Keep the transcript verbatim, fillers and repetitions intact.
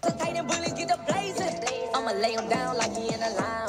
Tight and bully, get the blazing. I'ma lay him down like he in a line.